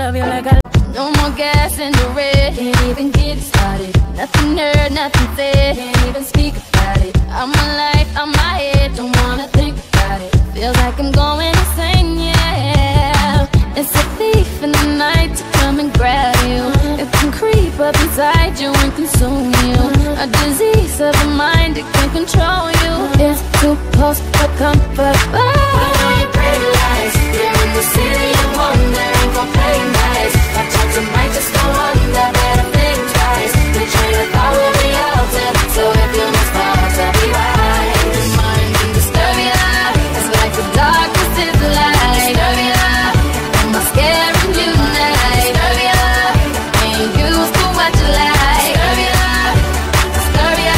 love you like I. No more gas in the red, can't even get it started. Nothing heard, nothing said, can't even speak about it. I'm alive, I'm my head, don't wanna think about it. Feels like I'm going insane, yeah. It's a thief in the night to come and grab you. It can creep up inside you and consume you. A disease of the mind, it can control you. It's too close for comfort, but I ain't pretty lies. You're in the city of wonder, ain't gon' play nice. My chance I might just go under, better think twice. The train of thought will be altered, so if you miss fast, I'll be right. Your mind can disturb ya, it's like the darkness is the light. Disturb ya, am I scaring you tonight? Disturb ya, ain't used to what you like. Disturb ya, disturb ya.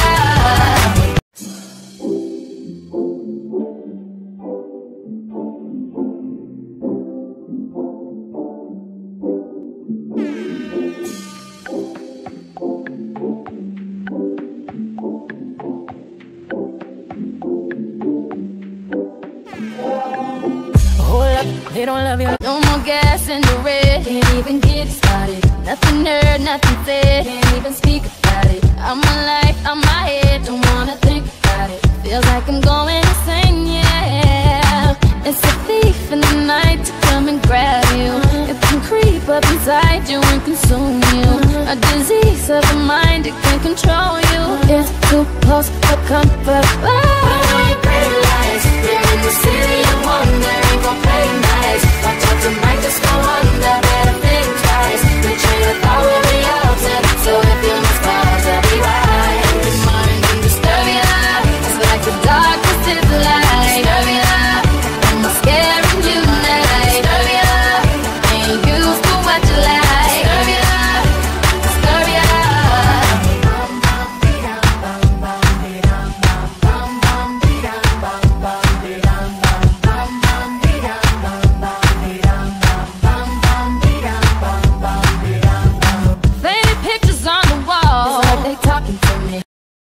They don't love you. No more gas in the red, can't even get it started. Nothing heard, nothing said, can't even speak about it. I'm alive, I'm my head, don't wanna think about it. Feels like I'm going insane, yeah. It's a thief in the night to come and grab you. It can creep up inside you and consume you. A disease of the mind, it can control you. It's too close for comfort, but I ain't pretty lies. You're in the city of wonder, ain't gon' play nice. My thoughts might just go under.